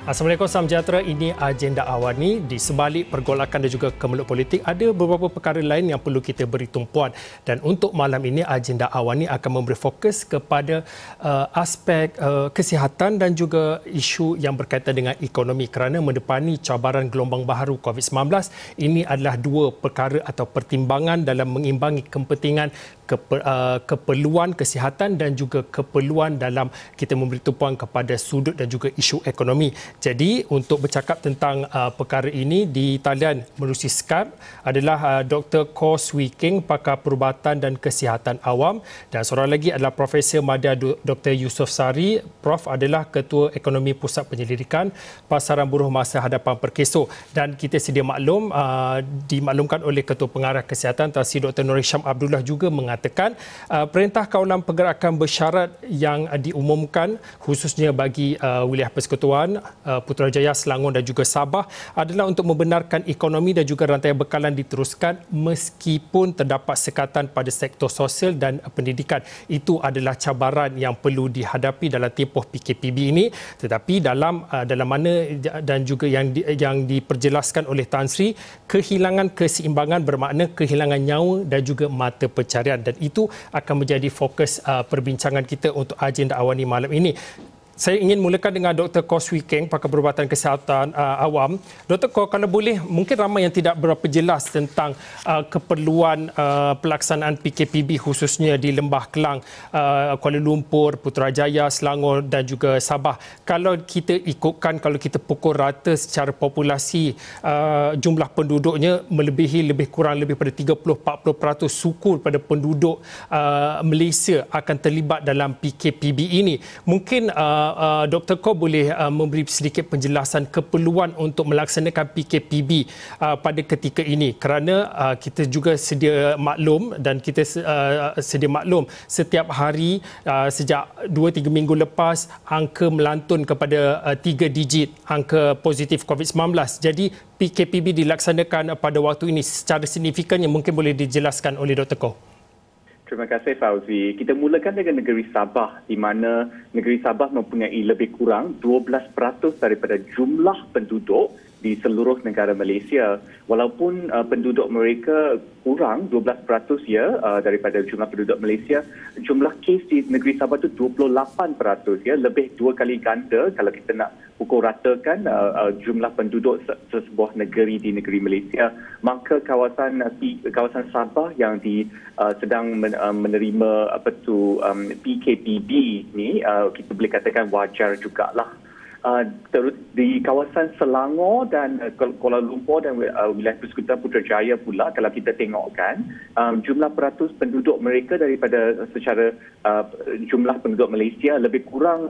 Assalamualaikum, salam sejahtera. Ini agenda awal ni. Di sebalik pergolakan dan juga kemelut politik, ada beberapa perkara lain yang perlu kita beri tumpuan. Dan untuk malam ini, agenda awal ni akan memberi fokus kepada aspek kesihatan dan juga isu yang berkaitan dengan ekonomi kerana mendepani cabaran gelombang baharu COVID-19. Ini adalah dua perkara atau pertimbangan dalam mengimbangi kepentingan keperluan kesihatan dan juga keperluan dalam kita memberi tumpuan kepada sudut dan juga isu ekonomi. Jadi untuk bercakap tentang perkara ini di talian melalui Skype adalah Dr. Koh Swee Keng, pakar perubatan dan kesihatan awam, dan seorang lagi adalah Profesor Madya Dr. Yusof Sari. Prof adalah Ketua Ekonomi Pusat Penyelidikan Pasaran Buruh Masa Hadapan Perkeso. Dan kita sedia maklum, dimaklumkan oleh Ketua Pengarah Kesihatan Tan Sri Dr. Nur Hisham Abdullah juga mengatakan Perintah Kawalan Pergerakan Bersyarat yang diumumkan khususnya bagi wilayah persekutuan Putrajaya, Selangor dan juga Sabah adalah untuk membenarkan ekonomi dan juga rantai bekalan diteruskan meskipun terdapat sekatan pada sektor sosial dan pendidikan. Itu adalah cabaran yang perlu dihadapi dalam tempoh PKPB ini, tetapi dalam mana dan juga yang diperjelaskan oleh Tan Sri, kehilangan keseimbangan bermakna kehilangan nyawa dan juga mata pencarian, dan itu akan menjadi fokus perbincangan kita untuk agenda awal ni malam ini. Saya ingin mulakan dengan Dr. Koh Swee Keng, pakar perubatan kesihatan awam. Dr. Koh, kalau boleh, mungkin ramai yang tidak berapa jelas tentang keperluan pelaksanaan PKPB khususnya di Lembah Kelang, Kuala Lumpur, Putrajaya, Selangor dan juga Sabah. Kalau kita ikutkan, kalau kita pukul rata secara populasi, jumlah penduduknya melebihi lebih kurang lebih pada 30-40% suku pada penduduk Malaysia akan terlibat dalam PKPB ini. Mungkin Dr. Koh boleh memberi sedikit penjelasan keperluan untuk melaksanakan PKPB pada ketika ini, kerana kita juga sedia maklum dan kita sedia maklum setiap hari sejak 2-3 minggu lepas angka melantun kepada 3 digit angka positif COVID-19. Jadi PKPB dilaksanakan pada waktu ini secara signifikan yang mungkin boleh dijelaskan oleh Dr. Koh. Terima kasih, Fauzi. Kita mulakan dengan negeri Sabah, di mana negeri Sabah mempunyai lebih kurang 12% daripada jumlah penduduk di seluruh negara Malaysia. Walaupun penduduk mereka kurang 12% daripada jumlah penduduk Malaysia, jumlah kes di negeri Sabah itu 28%, lebih 2 kali ganda kalau kita nak pukul ratakan jumlah penduduk sesebuah negeri di negeri Malaysia. Maka kawasan Sabah yang sedang menerima PKPB ni, kita boleh katakan wajar jugalah. Di kawasan Selangor dan Kuala Lumpur dan wilayah persekutuan Putrajaya pula, kalau kita tengokkan jumlah peratus penduduk mereka daripada secara jumlah penduduk Malaysia, lebih kurang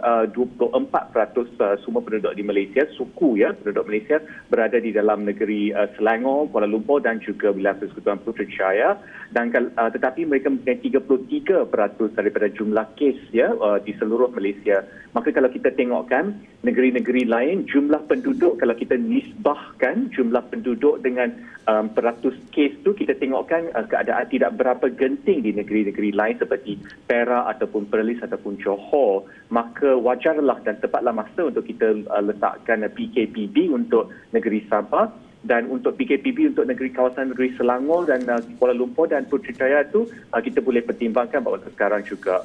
24% semua penduduk di Malaysia, suku penduduk Malaysia berada di dalam negeri Selangor, Kuala Lumpur dan juga wilayah persekutuan Putrajaya. Dan tetapi mereka mempunyai 33% daripada jumlah kes di seluruh Malaysia. Maka kalau kita tengokkan negeri-negeri lain, jumlah penduduk, kalau kita nisbahkan jumlah penduduk dengan peratus kes tu, kita tengokkan keadaan tidak berapa genting di negeri-negeri lain seperti Perak ataupun Perlis ataupun Johor. Maka wajarlah dan tepatlah masa untuk kita letakkan PKPB untuk negeri Sabah. Dan untuk PKPB untuk kawasan negeri Selangor dan Kuala Lumpur dan Putrajaya itu kita boleh pertimbangkan pada waktu sekarang juga.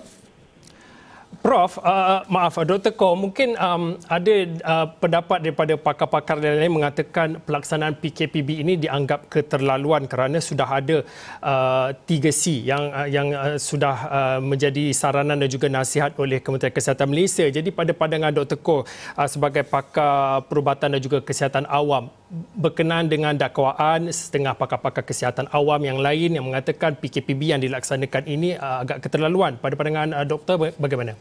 Prof, Dr. Koh, mungkin ada pendapat daripada pakar-pakar lain mengatakan pelaksanaan PKPB ini dianggap keterlaluan kerana sudah ada 3C yang sudah menjadi saranan dan juga nasihat oleh Kementerian Kesihatan Malaysia. Jadi pada pandangan Dr. Koh sebagai pakar perubatan dan juga kesihatan awam, berkenaan dengan dakwaan setengah pakar-pakar kesihatan awam yang lain yang mengatakan PKPB yang dilaksanakan ini agak keterlaluan, pada pandangan doktor bagaimana?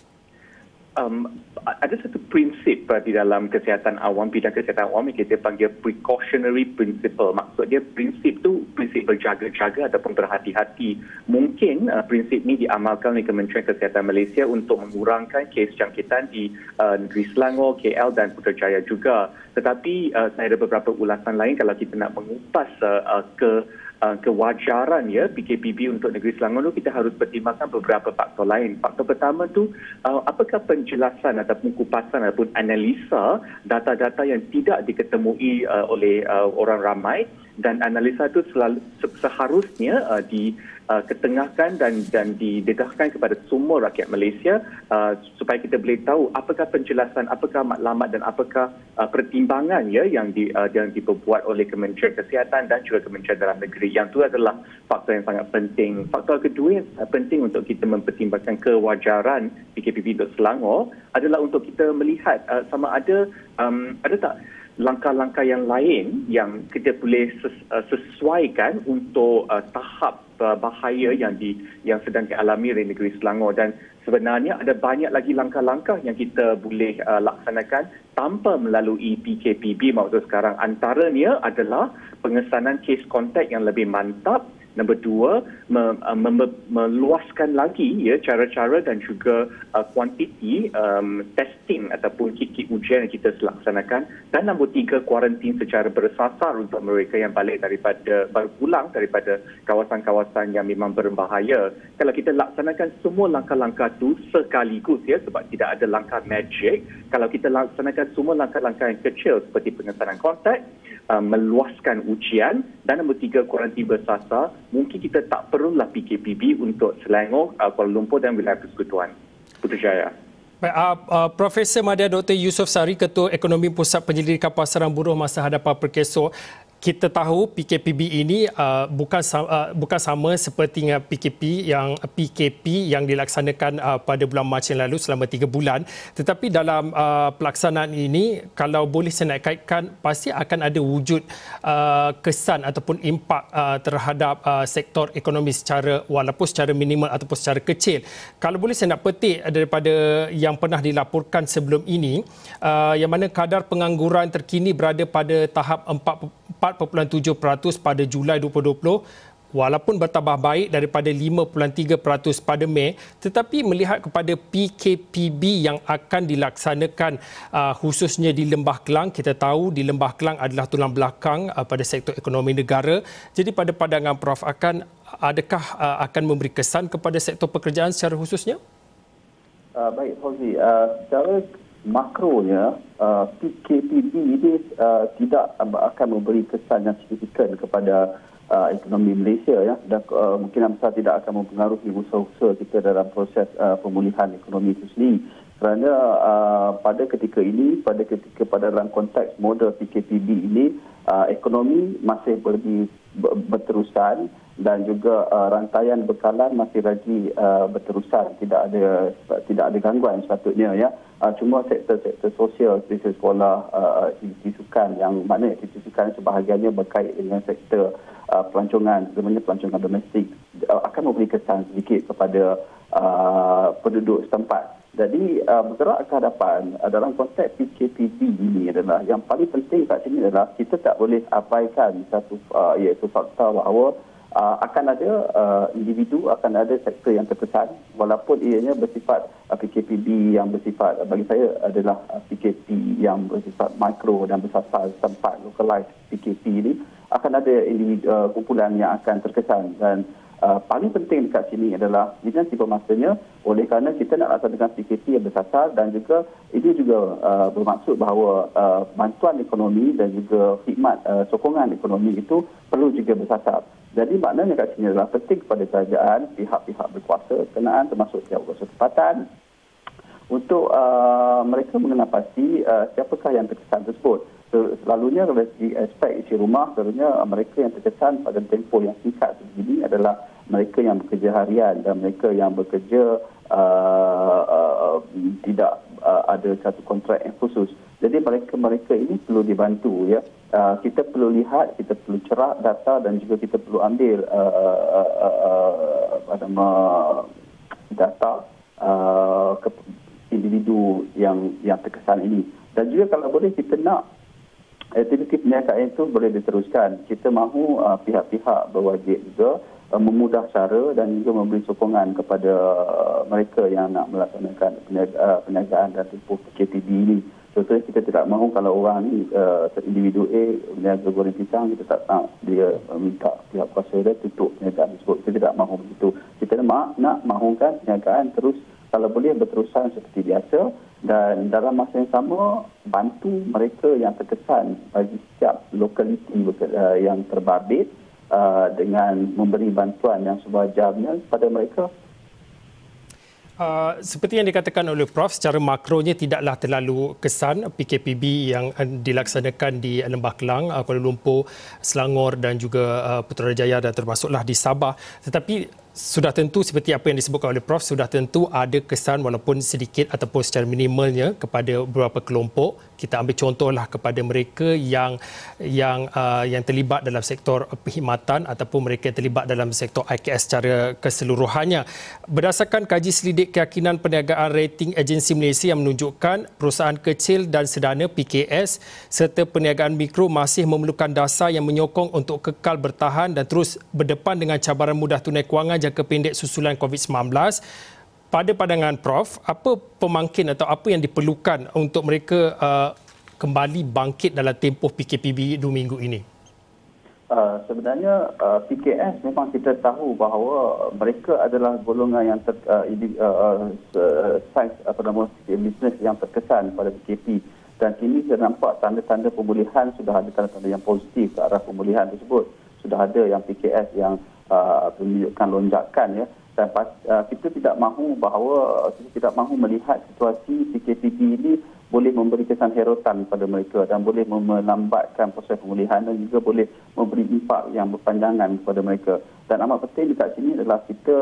Ada satu prinsip di dalam kesihatan awam, bidang kesihatan awam yang kita panggil precautionary principle. Maksudnya prinsip tu prinsip berjaga-jaga ataupun berhati-hati. Mungkin prinsip ini diamalkan oleh Kementerian Kesihatan Malaysia untuk mengurangkan kes jangkitan di negeri Selangor, KL dan Putrajaya juga. Tetapi saya ada beberapa ulasan lain kalau kita nak mengupas kewajaran ya PKPB untuk negeri Selangor tu, kita harus pertimbangkan beberapa faktor lain. Faktor pertama tu, apakah penjelasan ataupun kupasan ataupun analisa data-data yang tidak diketemui oleh orang ramai, dan analisa itu seharusnya diketengahkan dan didedahkan kepada semua rakyat Malaysia supaya kita boleh tahu apakah penjelasan, apakah maklumat dan apakah pertimbangan ya yang diperbuat oleh Kementerian Kesihatan dan juga Kementerian Dalam Negeri. Yang itu adalah faktor yang sangat penting. Faktor kedua yang penting untuk kita mempertimbangkan kewajaran PKPB untuk Selangor adalah untuk kita melihat sama ada tak langkah-langkah yang lain yang kita boleh sesuaikan untuk tahap bahaya yang sedang dialami oleh negeri Selangor. Dan sebenarnya ada banyak lagi langkah-langkah yang kita boleh laksanakan tanpa melalui PKPB waktu sekarang. Antaranya adalah pengesanan kes kontak yang lebih mantap. Nombor dua, meluaskan lagi ya cara-cara dan juga kuantiti testing ataupun kit-kit ujian yang kita laksanakan. Dan nombor tiga, kuarantin secara bersasar untuk mereka yang baru pulang daripada kawasan-kawasan yang memang berbahaya. Kalau kita laksanakan semua langkah-langkah itu sekaligus ya, sebab tidak ada langkah magic. Kalau kita laksanakan semua langkah-langkah yang kecil seperti pengesanan kontak, meluaskan ujian dan nombor tiga, kuarantin bersasar, mungkin kita tak perlulah PKPB untuk Selangor, Kuala Lumpur dan wilayah Persekutuan Putrajaya. Baik, Profesor Madya Dr. Yusof Sari, Ketua Ekonomi Pusat Penyelidikan Pasaran Buruh Masa Hadapan Perkeso. Kita tahu PKPB ini bukan sama seperti dengan PKP yang dilaksanakan pada bulan Mac yang lalu selama 3 bulan. Tetapi dalam pelaksanaan ini, kalau boleh saya nak kaitkan, pasti akan ada wujud kesan ataupun impak terhadap sektor ekonomi walaupun secara minimal ataupun secara kecil. Kalau boleh saya nak petik daripada yang pernah dilaporkan sebelum ini, yang mana kadar pengangguran terkini berada pada tahap 4.7% pada Julai 2020, walaupun bertambah baik daripada 5.3% pada Mei, tetapi melihat kepada PKPB yang akan dilaksanakan khususnya di Lembah Kelang, kita tahu di Lembah Kelang adalah tulang belakang pada sektor ekonomi negara. Jadi pada pandangan Prof, adakah akan memberi kesan kepada sektor pekerjaan secara khususnya? Baik, Fauzi. Secara makronya, PKPB ini tidak akan memberi kesan yang signifikan kepada ekonomi Malaysia ya, dan mungkin besar tidak akan mempengaruhi usaha-usaha kita dalam proses pemulihan ekonomi itu sendiri. Kerana pada ketika dalam konteks model PKPB ini, ekonomi masih berterusan dan juga rantaian bekalan masih lagi berterusan, tidak ada gangguan sepatutnya ya. Cuma sektor-sektor sosial seperti sekolah, aktiviti sukan, yang mana aktiviti sukan sebahagiannya berkait dengan sektor pelancongan, sebenarnya pelancongan domestik, akan memberi kesan sedikit kepada penduduk setempat. Jadi bergerak ke hadapan dalam konteks PKPB ini adalah yang paling penting kat sini adalah kita tak boleh abaikan iaitu fakta bahawa akan ada individu, akan ada sektor yang terkesan, walaupun ianya bersifat PKPB yang bersifat, bagi saya adalah PKP yang bersifat mikro dan bersasar tempat, localized PKP ini, akan ada individu, kumpulan yang akan terkesan. Dan paling penting dekat sini adalah ini tiba masanya, oleh kerana kita nak laksanakan PKP yang bersasar, dan juga ini juga bermaksud bahawa bantuan ekonomi dan juga khidmat sokongan ekonomi itu perlu juga bersasar. Jadi maknanya kat sini adalah penting kepada kerajaan, pihak-pihak berkuasa berkenaan termasuk pihak berkuasa tempatan untuk mereka mengenal pasti siapakah yang terkesan tersebut. Selalunya dari segi aspek isi rumah, selalunya mereka yang terkesan pada tempoh yang singkat begini adalah mereka yang bekerja harian dan mereka yang bekerja tidak ada satu kontrak yang khusus. Jadi mereka ini perlu dibantu ya. Kita perlu lihat, kita perlu cerak data dan juga kita perlu ambil data individu yang terkesan ini. Dan juga kalau boleh kita nak aktiviti perniagaan itu boleh diteruskan. Kita mahu pihak-pihak berwajib juga memudah cara dan juga memberi sokongan kepada mereka yang nak melaksanakan perniagaan dan tempoh PKPB ini. Contohnya kita tidak mahu kalau orang ni individu A berniaga goreng pisang, kita tak nak dia minta pihak kuasa dia tutup perniagaan tersebut. Kita tidak mahu begitu. Kita nak mahukan perniagaan terus kalau boleh berterusan seperti biasa, dan dalam masa yang sama bantu mereka yang terkesan bagi setiap lokaliti yang terbabit dengan memberi bantuan yang sewajarnya kepada mereka. Seperti yang dikatakan oleh Prof, secara makronya tidaklah terlalu kesan PKPB yang dilaksanakan di Lembah Kelang, Kuala Lumpur, Selangor dan juga Putrajaya dan termasuklah di Sabah. Tetapi sudah tentu seperti apa yang disebutkan oleh Prof, sudah tentu ada kesan walaupun sedikit ataupun secara minimalnya kepada beberapa kelompok. Kita ambil contohlah kepada mereka yang terlibat dalam sektor perkhidmatan ataupun mereka yang terlibat dalam sektor IKS secara keseluruhannya. Berdasarkan kaji selidik keyakinan perniagaan rating agensi Malaysia yang menunjukkan perusahaan kecil dan sederhana PKS serta perniagaan mikro masih memerlukan dasar yang menyokong untuk kekal bertahan dan terus berdepan dengan cabaran mudah tunai kewangan jangka pendek susulan COVID-19. Pada pandangan Prof, apa pemangkin atau apa yang diperlukan untuk mereka kembali bangkit dalam tempoh PKPB 2 minggu ini? Sebenarnya PKS memang kita tahu bahawa mereka adalah golongan yang bisnes yang terkesan pada PKP, dan kini kita nampak tanda-tanda pemulihan, sudah ada tanda-tanda yang positif ke arah pemulihan tersebut. Sudah ada yang PKS yang menunjukkan lonjakan, ya. Dan kita tidak mahu melihat situasi PKPB ini boleh memberi kesan herotan pada mereka dan boleh melambatkan proses pemulihan dan juga boleh memberi impak yang berpanjangan kepada mereka. Dan amat penting dekat sini adalah kita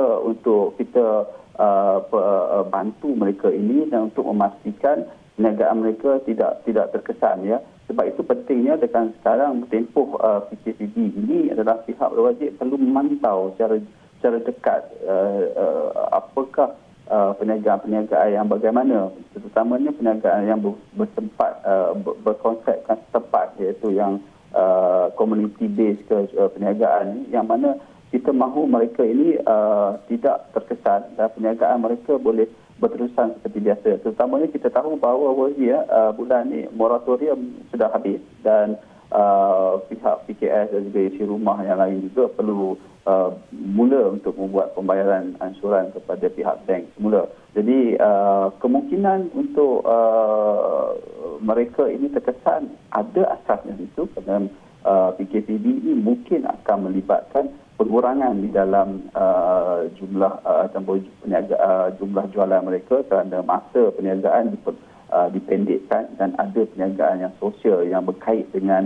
bantu mereka ini dan untuk memastikan perniagaan mereka tidak terkesan, ya. Sebab itu pentingnya dengan sekarang tempoh PKPB ini adalah pihak berwajib perlu memantau secara dekat apakah perniagaan-perniagaan yang bagaimana, terutamanya perniagaan yang berkonsepkan setempat, iaitu yang community based perniagaan, yang mana kita mahu mereka ini tidak terkesan dan perniagaan mereka boleh berterusan seperti biasa. Terutamanya kita tahu bahawa bulan ni moratorium sudah habis dan pihak PKS dan juga isi rumah yang lain juga perlu mula untuk membuat pembayaran ansuran kepada pihak bank semula. Jadi kemungkinan untuk mereka ini terkesan ada asasnya itu, kerana PKPB ini mungkin akan melibatkan pengurangan di dalam jumlah jualan mereka kerana masa perniagaan dipendekkan dan ada perniagaan yang sosial yang berkait dengan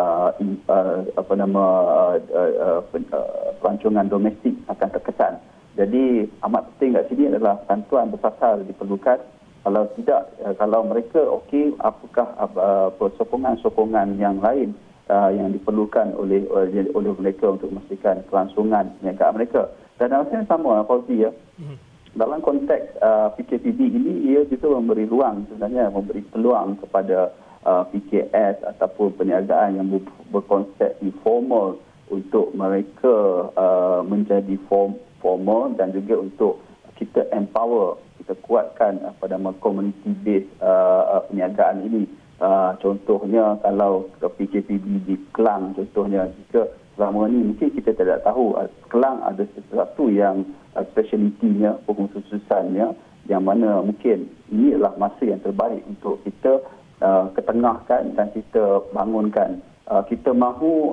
pelancongan domestik akan terkesan. Jadi amat penting kat sini adalah bantuan bersasar diperlukan. Kalau tidak, kalau mereka okey, apakah sokongan-sokongan yang lain yang diperlukan oleh mereka untuk memastikan kelangsungan perniagaan mereka. Dan dalam masa yang sama, Fauzi, ya, dalam konteks PKPB ini, ia juga memberi ruang, sebenarnya memberi peluang kepada PKS ataupun perniagaan yang berkonsep informal untuk mereka menjadi formal, dan juga untuk kita empower, kita kuatkan community based perniagaan ini. Contohnya kalau PKPB di Kelang, contohnya jika selama ini mungkin kita tidak tahu Kelang ada sesuatu yang specialitinya, pengkhususannya, yang mana mungkin ini adalah masa yang terbaik untuk kita ketengahkan dan kita bangunkan. Kita mahu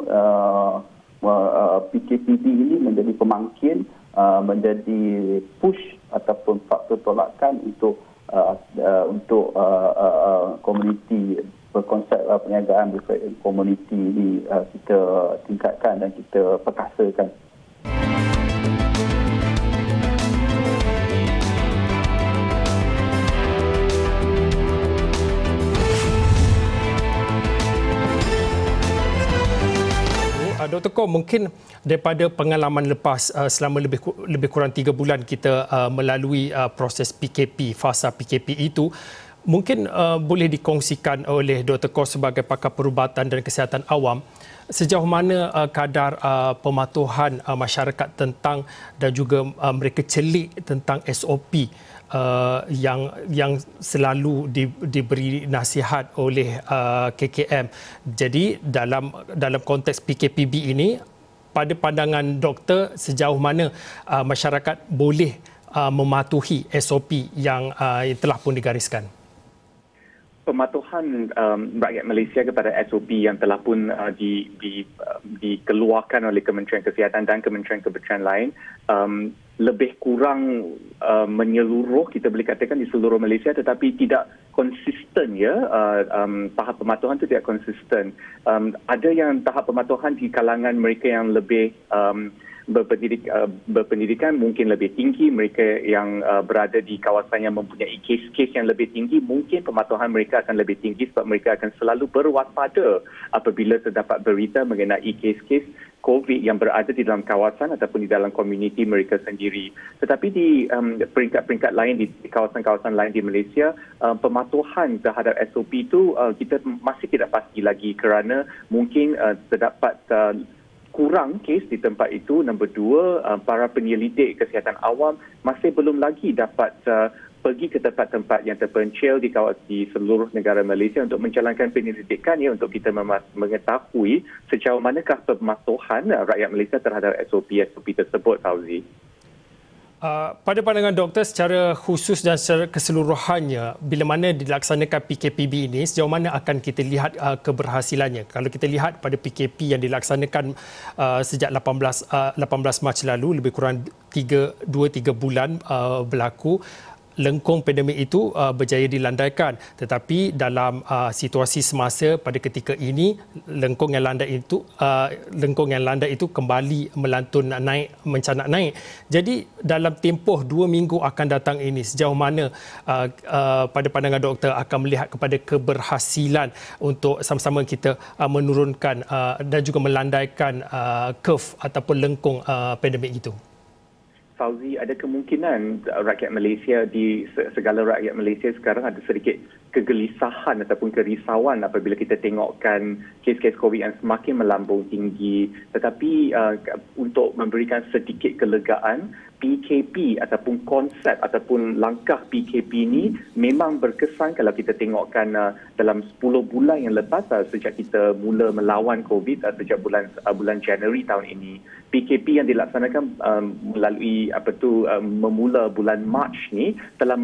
PKPB ini menjadi pemangkin, menjadi push ataupun faktor tolakan untuk komuniti berkonsep perniagaan komuniti ini kita tingkatkan dan kita perkasakan. Dr. Koh, mungkin daripada pengalaman lepas selama lebih kurang 3 bulan kita melalui proses PKP, fasa PKP itu, mungkin boleh dikongsikan oleh Dr. Koh sebagai pakar perubatan dan kesihatan awam, sejauh mana kadar pematuhan masyarakat tentang dan juga mereka celik tentang SOP yang selalu diberi nasihat oleh KKM. Jadi dalam konteks PKPB ini, pada pandangan doktor, sejauh mana masyarakat boleh mematuhi SOP yang telah pun digariskan? Pematuhan rakyat Malaysia kepada SOP yang telah pun dikeluarkan oleh Kementerian Kesihatan dan Kementerian lain lebih kurang menyeluruh, kita boleh katakan di seluruh Malaysia, tetapi tidak konsisten ya. Tahap pematuhan itu tidak konsisten. Ada yang tahap pematuhan di kalangan mereka yang lebih berpendidikan mungkin lebih tinggi, mereka yang berada di kawasan yang mempunyai kes-kes yang lebih tinggi, mungkin pematuhan mereka akan lebih tinggi sebab mereka akan selalu berwaspada apabila terdapat berita mengenai kes-kes COVID yang berada di dalam kawasan ataupun di dalam komuniti mereka sendiri. Tetapi di peringkat-peringkat lain, di kawasan-kawasan lain di Malaysia, pematuhan terhadap SOP itu kita masih tidak pasti lagi kerana mungkin terdapat kurang kes di tempat itu. Nombor dua, para penyelidik kesihatan awam masih belum lagi dapat pergi ke tempat-tempat yang terpencil di seluruh negara Malaysia untuk menjalankan penyelidikan ya, untuk kita mengetahui sejauh manakah pematuhan rakyat Malaysia terhadap SOP tersebut, Fauzi. Pada pandangan doktor, secara khusus dan secara keseluruhannya, bila mana dilaksanakan PKPB ini, sejauh mana akan kita lihat keberhasilannya? Kalau kita lihat pada PKP yang dilaksanakan sejak 18 Mac lalu, lebih kurang 2-3 bulan berlaku, lengkung pandemik itu berjaya dilandaikan, tetapi dalam situasi semasa pada ketika ini lengkung yang landai itu kembali melantun naik, mencanak naik. Jadi dalam tempoh 2 minggu akan datang ini, sejauh mana pada pandangan doktor akan melihat kepada keberhasilan untuk sama-sama kita menurunkan dan juga melandaikan curve ataupun lengkung pandemik itu? Fauzi, ada kemungkinan rakyat Malaysia, segala rakyat Malaysia sekarang ada sedikit kegelisahan ataupun kerisauan apabila kita tengokkan kes-kes COVID yang semakin melambung tinggi. Tetapi untuk memberikan sedikit kelegaan, PKP ataupun konsep ataupun langkah PKP ini memang berkesan kalau kita tengokkan dalam 10 bulan yang lepas sejak kita mula melawan COVID sejak bulan Januari tahun ini. PKP yang dilaksanakan melalui memula bulan Mac ni telah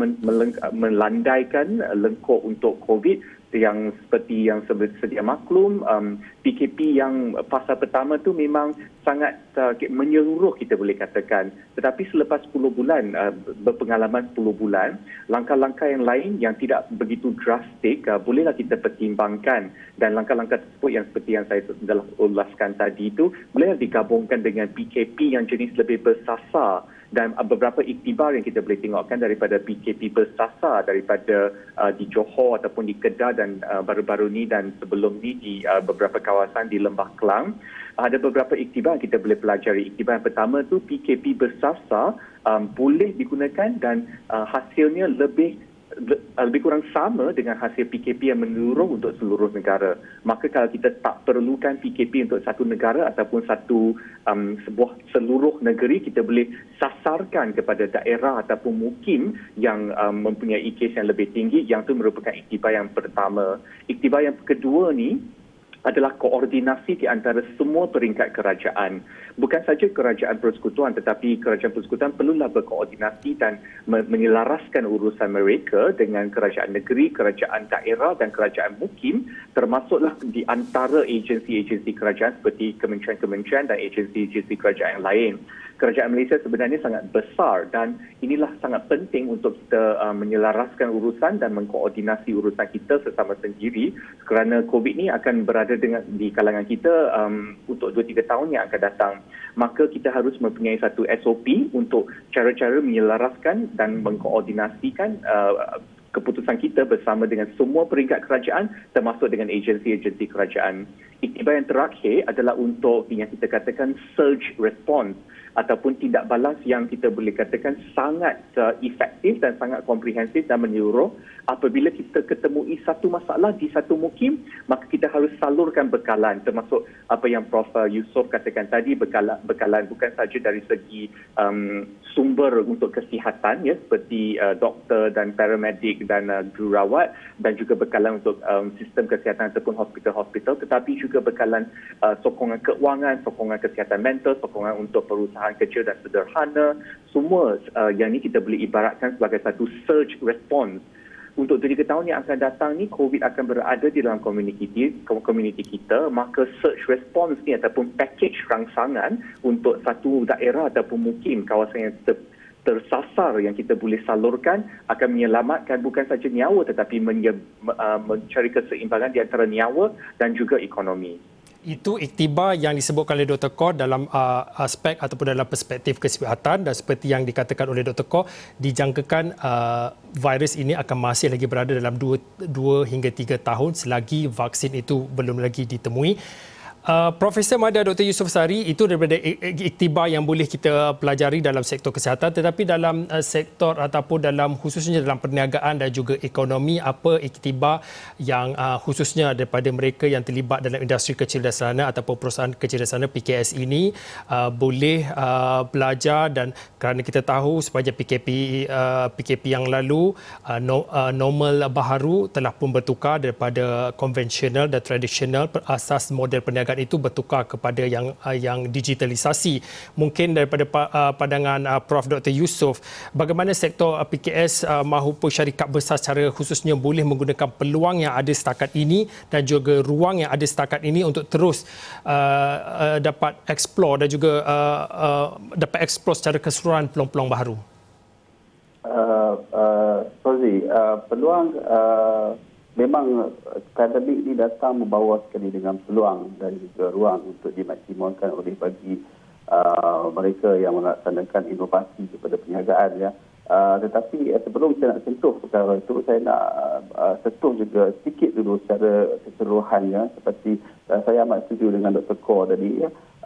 melandaikan lengkuk untuk COVID yang seperti yang sedia maklum. PKP yang fasa pertama tu memang sangat menyeluruh, kita boleh katakan. Tetapi selepas 10 bulan, berpengalaman 10 bulan, langkah-langkah yang lain yang tidak begitu drastik bolehlah kita pertimbangkan, dan langkah-langkah tersebut yang seperti yang saya telah ulaskan tadi itu bolehlah digabungkan dengan PKP yang jenis lebih bersasar. Dan beberapa iktibar yang kita boleh tengokkan daripada PKP bersasar daripada di Johor ataupun di Kedah dan baru-baru ni dan sebelum ni di beberapa kawasan di Lembah Kelang. Ada beberapa iktibar yang kita boleh pelajari. Iktibar yang pertama tu PKP bersasar boleh digunakan dan hasilnya lebih kurang sama dengan hasil PKP yang menyeluruh untuk seluruh negara. Maka kalau kita tak perlukan PKP untuk satu negara ataupun sebuah seluruh negeri, kita boleh sasarkan kepada daerah ataupun mukim yang mempunyai kes yang lebih tinggi. Yang itu merupakan iktibar yang pertama. Iktibar yang kedua ni adalah koordinasi di antara semua peringkat kerajaan. Bukan saja kerajaan persekutuan, tetapi kerajaan persekutuan perlulah berkoordinasi dan menyelaraskan urusan mereka dengan kerajaan negeri, kerajaan daerah dan kerajaan mukim, termasuklah di antara agensi-agensi kerajaan seperti kementerian-kementerian dan agensi-agensi kerajaan yang lain. Kerajaan Malaysia sebenarnya sangat besar dan inilah sangat penting untuk kita menyelaraskan urusan dan mengkoordinasi urusan kita sesama sendiri, kerana COVID ni akan berada di kalangan kita untuk 2-3 tahun yang akan datang. Maka kita harus mempunyai satu SOP untuk cara-cara menyelaraskan dan mengkoordinasikan keputusan kita bersama dengan semua peringkat kerajaan, termasuk dengan agensi-agensi kerajaan. Iktibar yang terakhir adalah untuk yang kita katakan surge response ataupun tindak balas yang kita boleh katakan sangat efektif dan sangat komprehensif dan menyeluruh. Apabila kita ketemui satu masalah di satu mukim, maka kita harus disalurkan bekalan, termasuk apa yang Prof Yusof katakan tadi, bekalan bukan saja dari segi sumber untuk kesihatan, ya, seperti doktor dan paramedik dan jururawat, dan juga bekalan untuk sistem kesihatan ataupun hospital-hospital, tetapi juga bekalan sokongan keuangan, sokongan kesihatan mental, sokongan untuk perusahaan kecil dan sederhana. Semua yang ini kita boleh ibaratkan sebagai satu surge response. Untuk 3 tahun yang akan datang ni, COVID akan berada di dalam komuniti kita, maka surge response ni ataupun package rangsangan untuk satu daerah ataupun mungkin kawasan yang tersasar yang kita boleh salurkan akan menyelamatkan bukan saja nyawa tetapi mencari keseimbangan di antara nyawa dan juga ekonomi. Itu iktibar yang disebutkan oleh Dr. Kor dalam aspek ataupun dalam perspektif kesihatan, dan seperti yang dikatakan oleh Dr. Kor, dijangkakan virus ini akan masih lagi berada dalam 2 hingga 3 tahun selagi vaksin itu belum lagi ditemui. Profesor Mada Dr. Yusof Sari, itu daripada iktibar yang boleh kita pelajari dalam sektor kesihatan, tetapi dalam sektor ataupun dalam khususnya dalam perniagaan dan juga ekonomi, apa iktibar yang khususnya daripada mereka yang terlibat dalam industri kecil dan sederhana ataupun perusahaan kecil dan sederhana PKS ini boleh belajar, dan kerana kita tahu sepanjang PKP yang lalu normal baharu telah pun bertukar daripada konvensional dan tradisional, asas model perniagaan itu bertukar kepada yang digitalisasi. Mungkin daripada pandangan Prof Dr. Yusof, bagaimana sektor PKS maupun syarikat besar secara khususnya boleh menggunakan peluang yang ada setakat ini dan juga ruang yang ada setakat ini untuk terus dapat explore dan juga dapat explore secara keseluruhan peluang-peluang baharu? Peluang memang pandemik ini datang membawa sekali dengan peluang dan juga ruang untuk dimaksimalkan oleh bagi mereka yang melaksanakan inovasi kepada perniagaan, ya. Tetapi sebelum saya nak sentuh perkara itu, saya nak sentuh juga sedikit dulu secara keseluruhannya, seperti saya amat setuju dengan Dr. Kor tadi, ya.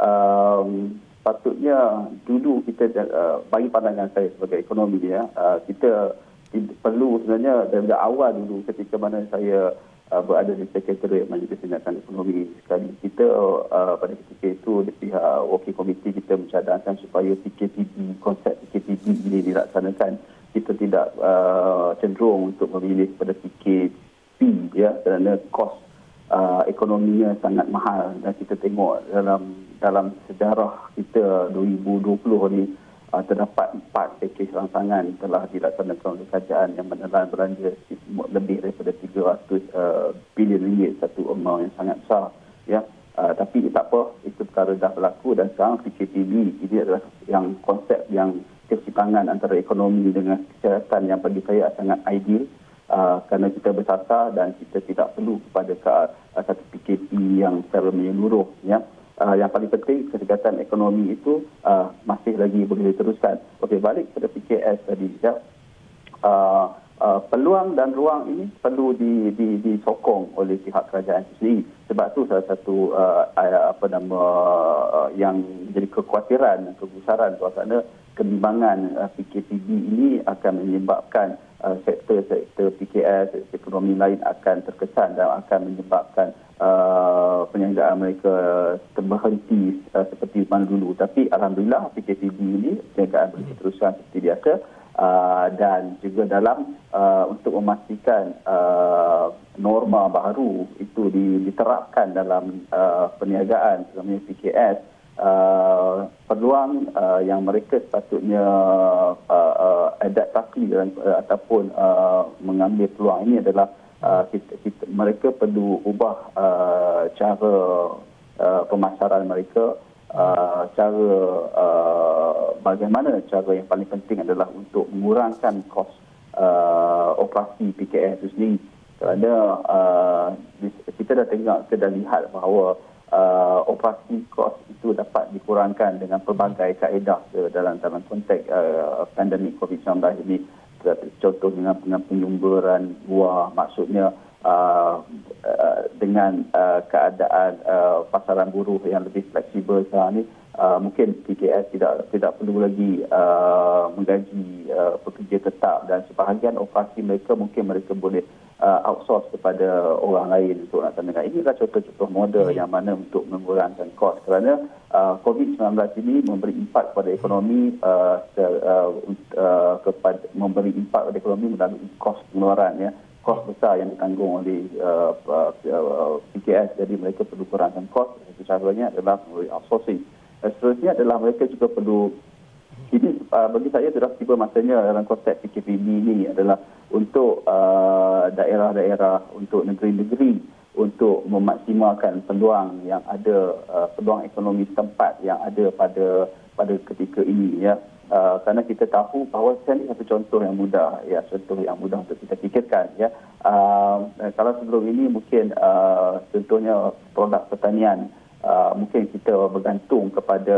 Patutnya dulu kita, bagi pandangan saya sebagai ekonomi, ya, kita perlu sebenarnya dari awal dulu ketika mana saya berada di Sekretariat Majlis Tindakan Ekonomi sekali, kita pada ketika itu di pihak Working Committee kita mencadangkan supaya konsep PKPB ini dilaksanakan. Kita tidak cenderung untuk memilih kepada PKP, ya, kerana kos ekonominya sangat mahal, dan kita tengok dalam sejarah kita 2020 ni terdapat 4 pakej rangsangan telah dilaksanakan oleh kerajaan yang menelan belanja lebih daripada 300 bilion ringgit, satu amount yang sangat besar, ya. Tapi tak apa, itu perkara dah berlaku, dan sekarang PKPB ini adalah yang konsep yang keseimbangan antara ekonomi dengan kesihatan yang bagi saya sangat ideal, kerana kita bersasar dan kita tidak perlu kepada satu PKP yang secara menyeluruh, ya. Yang paling penting, kedekatan ekonomi itu masih lagi boleh diteruskan. Okey, balik kepada PKS tadi, ya. Peluang dan ruang ini perlu disokong oleh pihak kerajaan sendiri. Sebab tu salah satu yang menjadi kekhawatiran dan kegusaran suasana kebimbangan PKPB ini akan menyebabkan sektor-sektor PKS, ekonomi lain akan terkesan dan akan menyebabkan perniagaan mereka terberhenti seperti mana dulu. Tapi alhamdulillah PKPB ini perniagaan boleh diteruskan seperti biasa, dan juga dalam untuk memastikan norma baru itu diterapkan dalam perniagaan terutamanya PKS, peluang yang mereka sepatutnya adaptasi ataupun mengambil peluang ini adalah mereka perlu ubah cara pemasaran mereka, bagaimana cara yang paling penting adalah untuk mengurangkan kos operasi PKS itu sendiri. Kerana kita dah lihat bahawa operasi kos itu dapat dikurangkan dengan pelbagai kaedah dalam konteks pandemik COVID-19 ini. Contoh dengan penyumberan buah, maksudnya dengan keadaan pasaran buruh yang lebih fleksibel sekarang ini, mungkin PKS tidak perlu lagi menggaji pekerja tetap, dan sebahagian operasi mereka mungkin mereka boleh outsource kepada orang lain untuk laksanakan. Inilah contoh-contoh model yang mana untuk mengurangkan kos, kerana COVID-19 ini memberi impak kepada ekonomi, memberi impak kepada ekonomi melalui kos pengeluaran, ya, kos besar yang ditanggung oleh PKS. Jadi mereka perlu kurangkan kos. Caranya adalah melalui outsourcing. Seterusnya adalah mereka juga perlu, ini bagi saya sudah tiba masanya dalam konsep PKPB ini adalah untuk daerah-daerah, untuk negeri-negeri, untuk memaksimalkan peluang yang ada, peluang ekonomi setempat yang ada pada ketika ini, ya. Kerana kita tahu bahawa ini satu contoh yang mudah, ya, contoh yang mudah untuk kita fikirkan, ya. Kalau sebelum ini mungkin contohnya produk pertanian, mungkin kita bergantung kepada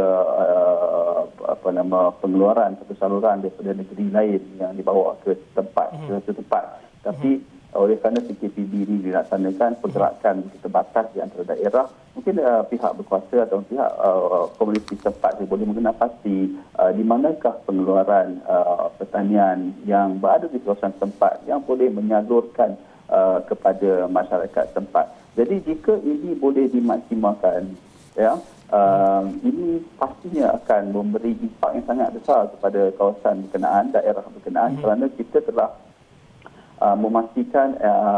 pengeluaran satu saluran daripada negeri lain yang dibawa ke tempat, tapi oleh kerana PKPB ini dilaksanakan, pergerakan terbatas di antara daerah, mungkin pihak berkuasa atau pihak komuniti setempat boleh mengenal pasti di manakah pengeluaran pertanian yang berada di kawasan tempat yang boleh menyalurkan kepada masyarakat tempat. Jadi jika ini boleh dimaksimalkan, ya, ini pastinya akan memberi impak yang sangat besar kepada kawasan berkenaan, daerah berkenaan, kerana kita telah memastikan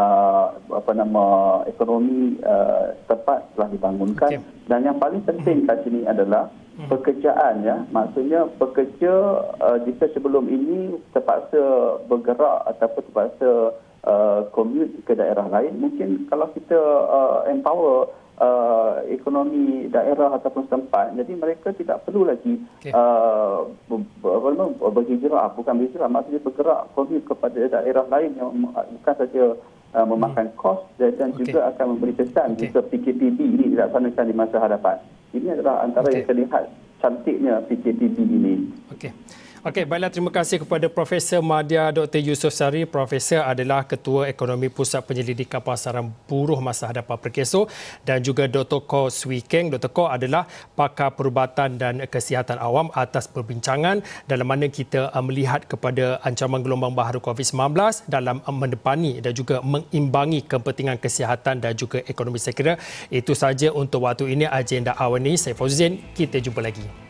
ekonomi setempat telah dibangunkan. Dan yang paling penting kat sini adalah pekerjaan, ya. Maksudnya pekerja jika sebelum ini terpaksa bergerak ataupun terpaksa commute ke daerah lain, mungkin kalau kita empower ekonomi daerah ataupun setempat, jadi mereka tidak perlu lagi berhijrah, maksudnya bergerak commute kepada daerah lain yang bukan saja memakan kos dan juga akan memberi kesan jika PKPB ini dilaksanakan di masa hadapan. Ini adalah antara yang terlihat cantiknya PKPB ini. Okey, baiklah, terima kasih kepada Profesor Madya Dr. Yusof Sari. Profesor adalah Ketua Ekonomi Pusat Penyelidikan Pasaran Buruh Masa Hadapan Perkeso, dan juga Dr. Ko Swee Keng. Dr. Ko adalah pakar perubatan dan kesihatan awam, atas perbincangan dalam mana kita melihat kepada ancaman gelombang baharu COVID-19 dalam mendepani dan juga mengimbangi kepentingan kesihatan dan juga ekonomi. Saya kira itu saja untuk waktu ini agenda awal ini. Saya Fauzin, kita jumpa lagi.